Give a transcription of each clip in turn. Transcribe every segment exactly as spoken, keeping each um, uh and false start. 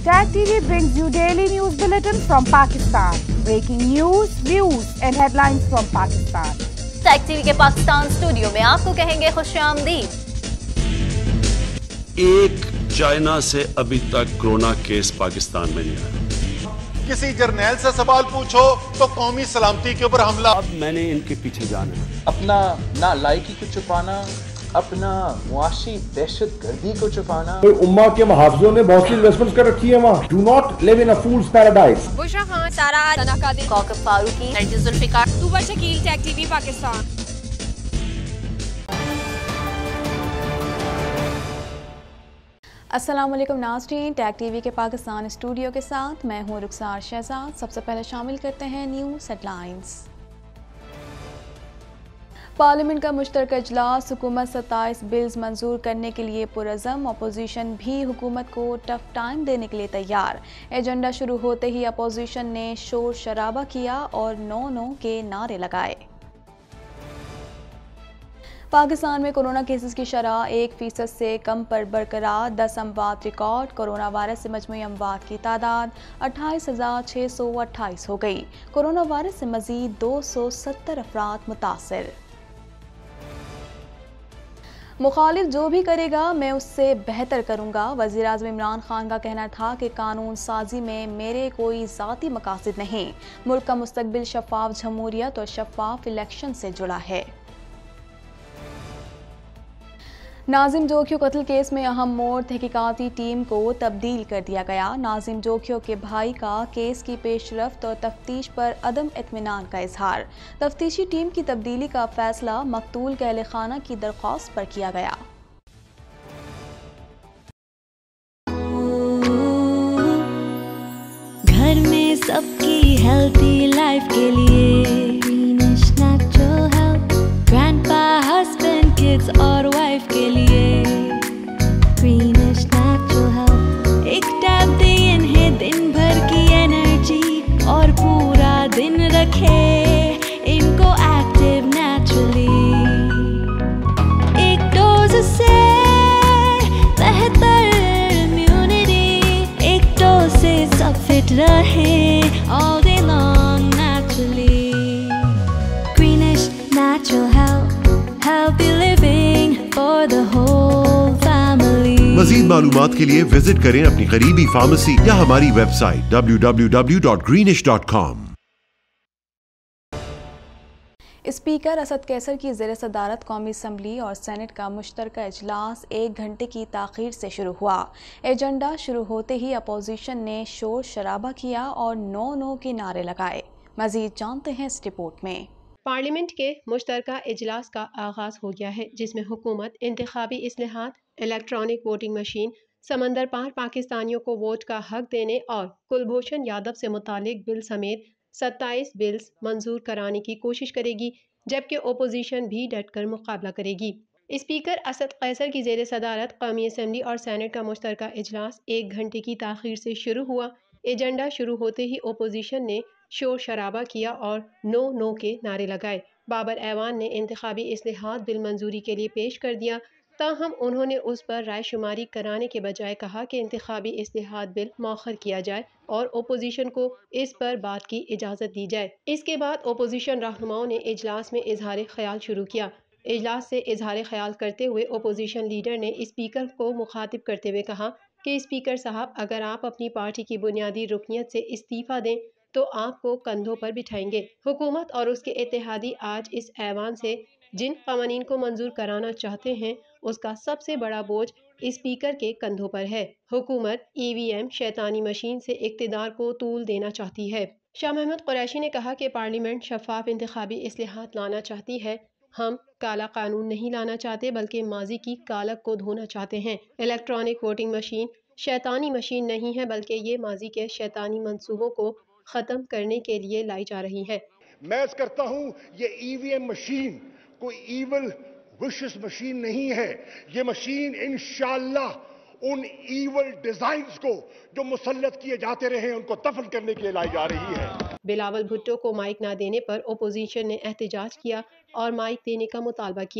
Tag T V brings you daily news bulletin from Pakistan. Breaking news, views and headlines from Pakistan. Tag T V کے Pakistan studio میں آپ کو کہیں گے خوش آمدید. ایک چائنا سے ابھی تک کرونا کیس پاکستان میں نہیں آیا. کسی جرنیل سے سوال پوچھو تو قومی سلامتی کے اوپر حملہ. اب میں نے ان کے پیچھے جانا ہے. اپنا نالائکی کو چھپانا، اپنا معاشی دہشت گردی کو چھپانا. امہ کے محافظوں نے بہت سی انویسٹمنٹس کر رکھی ہے وہاں. Do not live in a fool's paradise. Bushra Khan, Sara تناقادی، Kaukab Farooqui, Nargis Zulfiqar, Tooba Shakeel. Tag TV Pakistan. السلام علیکم ناظرین، ٹیگ ٹی وی کے پاکستان اسٹوڈیو کے ساتھ میں ہوں رخسار شہزاد. سب سے پہلے شامل کرتے ہیں نیوز ہیڈ لائنز. پارلیمنٹ کا مشترکہ اجلاس، حکومت ستائیس بلز منظور کرنے کے لیے پرعزم. اپوزیشن بھی حکومت کو ٹف ٹائم دینے کے لیے تیار. ایجنڈا شروع ہوتے ہی اپوزیشن نے شور شرابہ کیا اور نو نو کے نعرے لگائے. پاکستان میں کرونا کیسز کی شرح ایک فیصد سے کم پر برقرار. دس اموات ریکارڈ. کرونا وائرس سے مجموعی اموات کی تعداد اٹھائیس ہزار چھ سو اٹھائیس ہو گئی. کرونا وائرس سے مزید دو سو ستر افراد متاثر. مخالف جو بھی کرے گا میں اس سے بہتر کروں گا. وزیر اعظم عمران خان کا کہنا تھا کہ قانون سازی میں میرے کوئی ذاتی مقاصد نہیں. ملک کا مستقبل شفاف جمہوریت اور شفاف الیکشن سے جڑا ہے. ناظم جوکھیو قتل کیس میں اہم موڑ، تحقیقاتی ٹیم کو تبدیل کر دیا گیا. ناظم جوکھیو کے بھائی کا کیس کی پیش رفت اور تفتیش پر عدم اطمینان کا اظہار. تفتیشی ٹیم کی تبدیلی کا فیصلہ مقتول کے اہل خانہ کی درخواست پر کیا گیا. گھر میں سب کی ہیلتھی لائف کے لیے Greenish natural health, grandpa, husband, kids اور وائف کے لیے گرینش نیچرل ہیلتھ. ایک ٹیب دے انہیں دن بھر کی انرجی اور پورا دن رکھے ان کو ایکٹیو نیچرلی. ایک ڈوز سے بہتر امیونٹی، ایک ڈوز سے سب فٹ رہے all day long naturally. Greenish natural health, healthy living for the whole family. مزید معلومات کے لیے وزٹ کریں اپنی قریبی فارمیسی یا ہماری website W W W dot Greenish dot com. Speaker Asad Qaiser کی زیر صدارت قومی اسمبلی اور سینٹ کا مشترکہ اجلاس ایک گھنٹے کی تاخیر سے شروع ہوا. ایجنڈا شروع ہوتے ہی اپوزیشن نے شور شرابہ کیا اور نو نو کے نعرے لگائے. مزید جانتے ہیں اس رپورٹ میں. پارلیمنٹ کے مشترکہ اجلاس کا آغاز ہو گیا ہے، جس میں حکومت انتخابی اصلاحات، الیکٹرانک ووٹنگ مشین، سمندر پار پاکستانیوں کو ووٹ کا حق دینے اور کلبھوشن یادو سے متعلق بل سمیت ستائیس بلز منظور کرانے کی کوشش کرے گی، جبکہ اپوزیشن بھی ڈٹ کر مقابلہ کرے گی. اسپیکر اسد قیصر کی زیر صدارت قومی اسمبلی اور سینٹ کا مشترکہ اجلاس ایک گھنٹے کی تاخیر سے شروع ہوا. ایجنڈا شروع ہوتے ہی اپوزیشن نے شور شرابہ کیا اور نو نو کے نعرے لگائے. بابر ایوان نے انتخابی اصلاحات بل منظوری کے لیے پیش کر دیا، تاہم انہوں نے اس پر رائے شماری کرانے کے بجائے کہا کہ انتخابی اصلاحات بل مؤخر کیا جائے اور اپوزیشن کو اس پر بات کی اجازت دی جائے. اس کے بعد اپوزیشن رہنماؤں نے اجلاس میں اظہار خیال شروع کیا. اجلاس سے اظہار خیال کرتے ہوئے اپوزیشن لیڈر نے اسپیکر کو مخاطب کرتے ہوئے کہا کہ اسپیکر صاحب، اگر آپ اپنی پارٹی کی بنیادی رکنیت سے استعفیٰ دیں تو آپ کو کندھوں پر بٹھائیں گے. حکومت اور اس کے اتحادی آج اس ایوان سے جن قوانین کو منظور کرانا چاہتے ہیں اس کا سب سے بڑا بوجھ اسپیکر کے کندھوں پر ہے. حکومت ای وی ایم شیطانی مشین سے اقتدار کو طول دینا چاہتی ہے. شاہ محمود قریشی نے کہا کہ پارلیمنٹ شفاف انتخابی اصلاحات لانا چاہتی ہے. ہم کالا قانون نہیں لانا چاہتے بلکہ ماضی کی کالک کو دھونا چاہتے ہیں. الیکٹرانک ووٹنگ مشین شیطانی مشین نہیں ہے بلکہ یہ ماضی کے شیطانی منصوبوں کو ختم کرنے کے لیے لائی جا رہی ہے. میں اس کرتا ہوں یہ ای وی ایم مشین کوئی ایول وشس مشین نہیں ہے. یہ مشین انشاءاللہ ان ایول ڈیزائنز کو جو مسلط کیے جاتے رہے ان کو دفن کرنے کے لیے لائی جا رہی ہے. بلاول بھٹو کو مائک نہ دینے پر اپوزیشن نے احتجاج کیا اور مائک دینے کا مطالبہ کیا.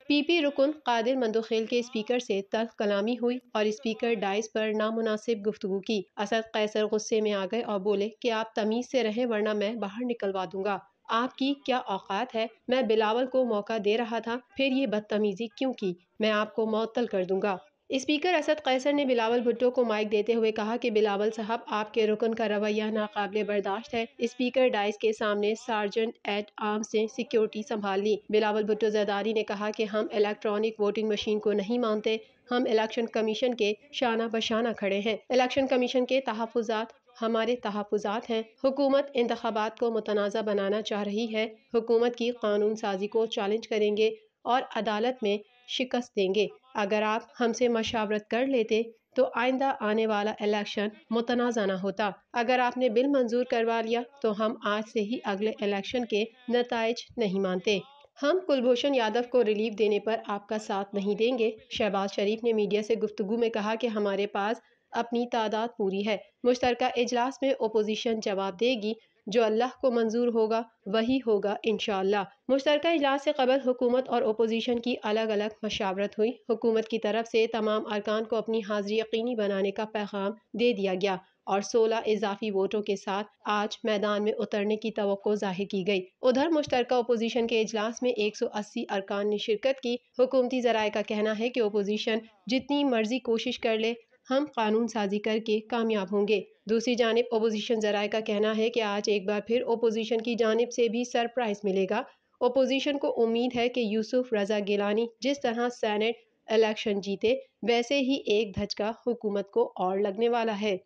پی پی رکن قادر مندوخیل کے اسپیکر سے تلخ کلامی ہوئی اور اسپیکر ڈائز پر نامناسب گفتگو کی۔ اسد قیصر غصے میں آ گئے اور بولے کہ آپ تمیز سے رہیں ورنہ میں باہر نکلوا دوں گا۔ آپ کی کیا اوقات ہے؟ میں بلاول کو موقع دے رہا تھا، پھر یہ بدتمیزی کیوں کی؟ میں آپ کو معطل کر دوں گا۔ اسپیکر اسد قیصر نے بلاول بھٹو کو مائک دیتے ہوئے کہا کہ بلاول صاحب آپ کے رکن کا رویہ ناقابل برداشت ہے۔ اسپیکر ڈائز کے سامنے سارجنٹ ایٹ آرمز نے سیکیورٹی سنبھال لی۔ بلاول بھٹو زرداری نے کہا کہ ہم الیکٹرانک ووٹنگ مشین کو نہیں مانتے، ہم الیکشن کمیشن کے شانہ بشانہ کھڑے ہیں۔ الیکشن کمیشن کے تحفظات ہمارے تحفظات ہیں۔ حکومت انتخابات کو متنازع بنانا چاہ رہی ہے۔ حکومت کی قانون سازی کو چیلنج کریں گے اور عدالت میں شکست دیں گے۔ اگر آپ ہم سے مشاورت کر لیتے تو آئندہ آنے والا الیکشن متنازع نہ ہوتا۔ اگر آپ نے بل منظور کروا لیا تو ہم آج سے ہی اگلے الیکشن کے نتائج نہیں مانتے۔ ہم کلبھوشن یادو کو ریلیف دینے پر آپ کا ساتھ نہیں دیں گے۔ شہباز شریف نے میڈیا سے گفتگو میں کہا کہ ہمارے پاس اپنی تعداد پوری ہے۔ مشترکہ اجلاس میں اپوزیشن جواب دے گی، جو اللہ کو منظور ہوگا وہی ہوگا انشاءاللہ۔ مشترکہ اجلاس سے قبل حکومت اور اپوزیشن کی الگ الگ مشاورت ہوئی۔ حکومت کی طرف سے تمام ارکان کو اپنی حاضری یقینی بنانے کا پیغام دے دیا گیا اور سولہ اضافی ووٹوں کے ساتھ آج میدان میں اترنے کی توقع ظاہر کی گئی۔ ادھر مشترکہ اپوزیشن کے اجلاس میں ایک سو اسی ارکان نے شرکت کی۔ حکومتی ذرائع کا کہنا ہے کہ اپوزیشن جتنی مرضی کوشش کر لے، ہم قانون سازی کر کے کامیاب ہوں گے۔ دوسری جانب اپوزیشن ذرائع کا کہنا ہے کہ آج ایک بار پھر اپوزیشن کی جانب سے بھی سرپرائز ملے گا۔ اپوزیشن کو امید ہے کہ یوسف رضا گیلانی جس طرح سینیٹ الیکشن جیتے، ویسے ہی ایک دھچکا حکومت کو اور لگنے والا ہے۔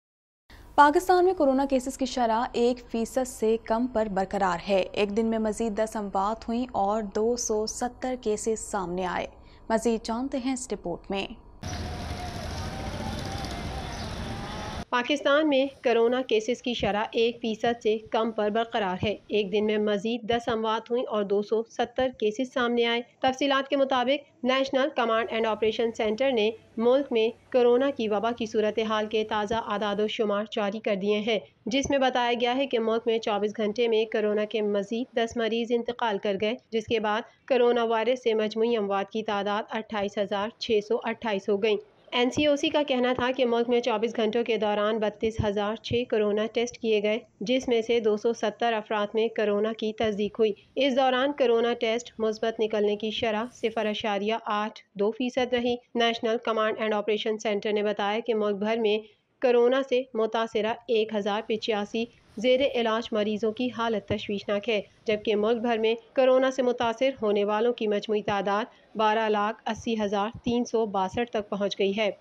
پاکستان میں کورونا کیسز کی شرح ایک فیصد سے کم پر برقرار ہے۔ ایک دن میں مزید دس اموات ہوئیں اور دو سو ستر کیسز سامنے آئے۔ مزید جانتے ہیں اس رپورٹ میں۔ پاکستان میں کرونا کیسز کی شرح ایک فیصد سے کم پر برقرار ہے۔ ایک دن میں مزید دس اموات ہوئیں اور دو سو ستر کیسز سامنے آئے۔ تفصیلات کے مطابق national command and operation centre نے ملک میں کرونا کی وبا کی صورتحال کے تازہ اعداد و شمار جاری کر دیے ہیں، جس میں بتایا گیا ہے کہ ملک میں چوبیس گھنٹے میں کرونا کے مزید دس مریض انتقال کر گئے، جس کے بعد کرونا وائرس سے مجموعی اموات کی تعداد اٹھائیس ہزار چھ سو اٹھائیس ہو گئی۔ این سی او سی کا کہنا تھا کہ ملک میں چوبیس گھنٹوں کے دوران بتیس ہزار چھ کرونا ٹیسٹ کیے گئے، جس میں سے دو سو ستر افراد میں کرونا کی تصدیق ہوئی۔ اس دوران کرونا ٹیسٹ مثبت نکلنے کی شرح صفر اشاریہ آٹھ دو فیصد رہی۔ National command and operation centre نے بتایا کہ ملک بھر میں کرونا سے متاثرہ ایک ہزار پچاسی زیر علاج مریضوں کی حالت تشویشناک ہے، جبکہ ملک بھر میں کرونا سے متاثر ہونے والوں کی مجموعی تعداد بارہ لاکھ اسی ہزار تین سو باسٹھ تک پہنچ گئی ہے۔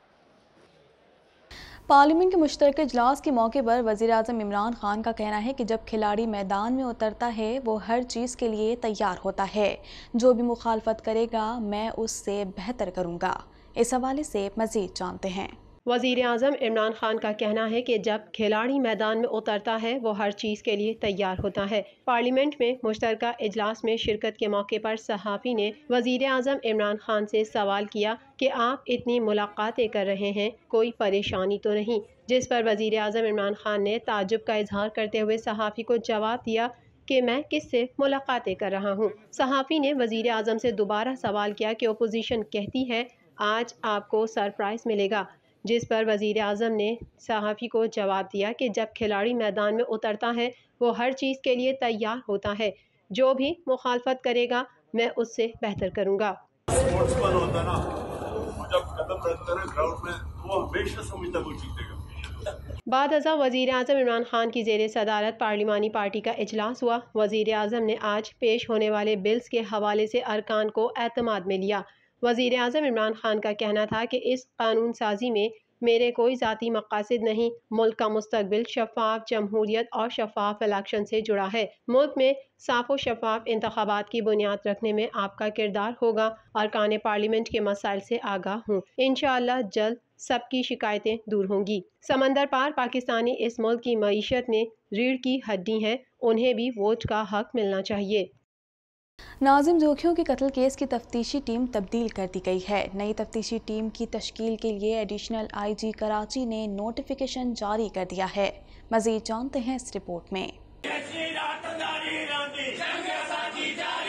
پارلیمنٹ کے مشترکہ اجلاس کے موقع پر وزیر اعظم عمران خان کا کہنا ہے کہ جب کھلاڑی میدان میں اترتا ہے وہ ہر چیز کے لیے تیار ہوتا ہے، جو بھی مخالفت کرے گا میں اس سے بہتر کروں گا۔ اس حوالے سے مزید جانتے ہیں۔ وزیر اعظم عمران خان کا کہنا ہے کہ جب کھلاڑی میدان میں اترتا ہے وہ ہر چیز کے لیے تیار ہوتا ہے۔ پارلیمنٹ میں مشترکہ اجلاس میں شرکت کے موقع پر صحافی نے وزیر اعظم عمران خان سے سوال کیا کہ آپ اتنی ملاقاتیں کر رہے ہیں، کوئی پریشانی تو نہیں؟ جس پر وزیر اعظم عمران خان نے تعجب کا اظہار کرتے ہوئے صحافی کو جواب دیا کہ میں کس سے ملاقاتیں کر رہا ہوں۔ صحافی نے وزیر اعظم سے دوبارہ سوال کیا کہ اپوزیشن کہتی ہے آج آپ کو سرپرائز ملے گا، جس پر وزیر اعظم نے صحافی کو جواب دیا کہ جب کھلاڑی میدان میں اترتا ہے وہ ہر چیز کے لیے تیار ہوتا ہے، جو بھی مخالفت کرے گا میں اس سے بہتر کروں گا۔ اسپورٹس مین ہوتا ہے نا، جب قدم رکھتا ہے گراؤنڈ میں وہ ہمیشہ سمجھتا ہے وہ جیتے گا۔ بعد ازاں وزیر اعظم عمران خان کی زیر صدارت پارلیمانی پارٹی کا اجلاس ہوا۔ وزیر اعظم نے آج پیش ہونے والے بلز کے حوالے سے ارکان کو اعتماد میں لیا۔ وزیر اعظم عمران خان کا کہنا تھا کہ اس قانون سازی میں میرے کوئی ذاتی مقاصد نہیں، ملک کا مستقبل شفاف جمہوریت اور شفاف الیکشن سے جڑا ہے۔ ملک میں صاف و شفاف انتخابات کی بنیاد رکھنے میں آپ کا کردار ہوگا۔ ارکان پارلیمنٹ کے مسائل سے آگاہ ہوں، انشاءاللہ جلد سب کی شکایتیں دور ہوں گی۔ سمندر پار پاکستانی اس ملک کی معیشت میں ریڑھ کی ہڈی ہیں، انہیں بھی ووٹ کا حق ملنا چاہیے۔ ناظم زوکھیوں کے قتل کیس کی تفتیشی ٹیم تبدیل کر دی گئی ہے۔ نئی تفتیشی ٹیم کی تشکیل کے لیے ایڈیشنل آئی جی کراچی نے نوٹیفیکیشن جاری کر دیا ہے۔ مزید جانتے ہیں اس رپورٹ میں۔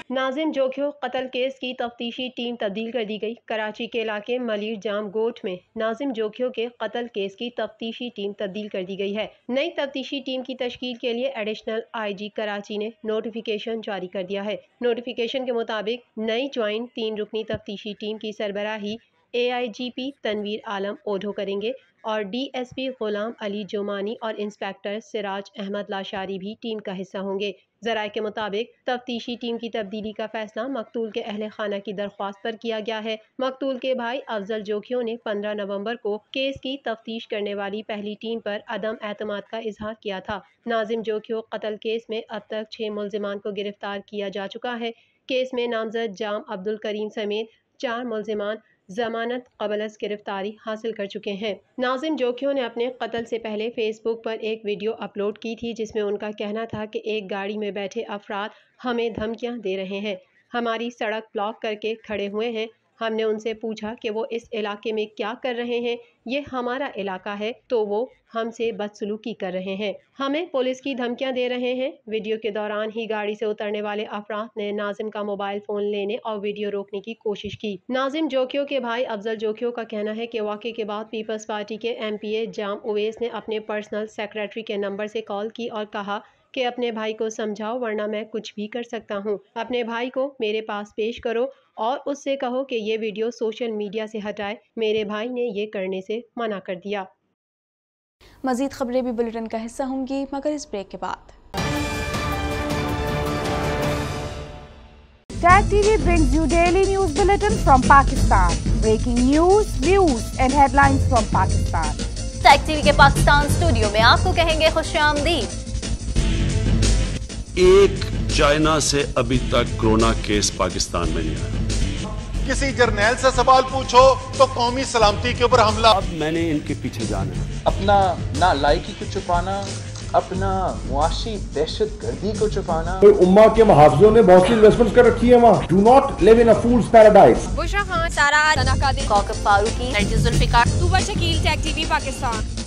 ناظم جوکھیو قتل کیس کی تفتیشی ٹیم تبدیل کر دی گئی۔ کراچی کے علاقے ملیر جام گوٹ میں ناظم جوکھیو کے قتل کیس کی تفتیشی ٹیم تبدیل کر دی گئی ہے۔ نئی تفتیشی ٹیم کی تشکیل کے لیے ایڈیشنل آئی جی کراچی نے نوٹیفیکیشن جاری کر دیا ہے۔ نوٹیفیکیشن کے مطابق نئی جوائنٹ تین رکنی تفتیشی ٹیم کی سربراہی اے آئی جی پی تنویر عالم اوڈھو کریں گے اور ڈی ایس پی غلام علی جومانی اور انسپیکٹر سراج احمد لاشاری بھی ٹیم کا حصہ ہوں گے۔ ذرائع کے مطابق تفتیشی ٹیم کی تبدیلی کا فیصلہ مقتول کے اہل خانہ کی درخواست پر کیا گیا ہے۔ مقتول کے بھائی افضل جوکھیو نے پندرہ نومبر کو کیس کی تفتیش کرنے والی پہلی ٹیم پر عدم اعتماد کا اظہار کیا تھا۔ ناظم جوکھیو قتل کیس میں اب تک چھ ملزمان کو گرفتار کیا جا چکا ہے۔ کیس میں نامزد جام عبد الکریم سمیت چار ملزمان ضمانت قبل از گرفتاری حاصل کر چکے ہیں۔ ناظم جوکھیو نے اپنے قتل سے پہلے فیس بک پر ایک ویڈیو اپلوڈ کی تھی جس میں ان کا کہنا تھا کہ ایک گاڑی میں بیٹھے افراد ہمیں دھمکیاں دے رہے ہیں، ہماری سڑک بلاک کر کے کھڑے ہوئے ہیں۔ ہم نے ان سے پوچھا کہ وہ اس علاقے میں کیا کر رہے ہیں، یہ ہمارا علاقہ ہے، تو وہ ہم سے بدسلوکی کر رہے ہیں، ہمیں پولیس کی دھمکیاں دے رہے ہیں۔ ویڈیو کے دوران ہی گاڑی سے اترنے والے افراد نے ناظم کا موبائل فون لینے اور ویڈیو روکنے کی کوشش کی۔ ناظم جوکھیو کے بھائی افضل جوکھیو کا کہنا ہے کہ واقعے کے بعد پیپلز پارٹی کے M P A Jam Awais نے اپنے پرسنل سیکریٹری کے نمبر سے کال کی اور کہا کہ اپنے بھائی کو سمجھاؤ ورنہ میں کچھ بھی کر سکتا ہوں، اپنے بھائی کو میرے پاس پیش کرو اور اس سے کہو کہ یہ ویڈیو سوشل میڈیا سے ہٹائے۔ میرے بھائی نے یہ کرنے سے منع کر دیا۔ مزید خبریں بھی بلیٹن کا حصہ ہوں گی مگر اس بریک کے بعد۔ Tag T V brings you daily news bulletin from Pakistan. Breaking news, views and headlines from Pakistan. Tag TV کے پاکستان اسٹوڈیو میں آپ کو کہیں گے خوش آمدید۔ ایک چائنا سے ابھی تک کرونا کیس پاکستان میں نہیں آیا۔ کسی جرنیل سے سوال پوچھو تو قومی سلامتی کے اوپر حملہ۔ اب میں نے ان کے پیچھے جانا ہے۔ اپنا نالائکی کو چھپانا، اپنا معاشی دہشت گردی کو چھپانا۔ امہ کے محافظوں نے بہت سی انویسٹمنٹ کر رکھی ہے وہاں۔ Do not live in a fool's paradise. Bushra Khan, Sara Sana Qadri, Kaukab Farooqui, Nargis Zulfiqar, Tooba Shakeel, Tag TV Pakistan.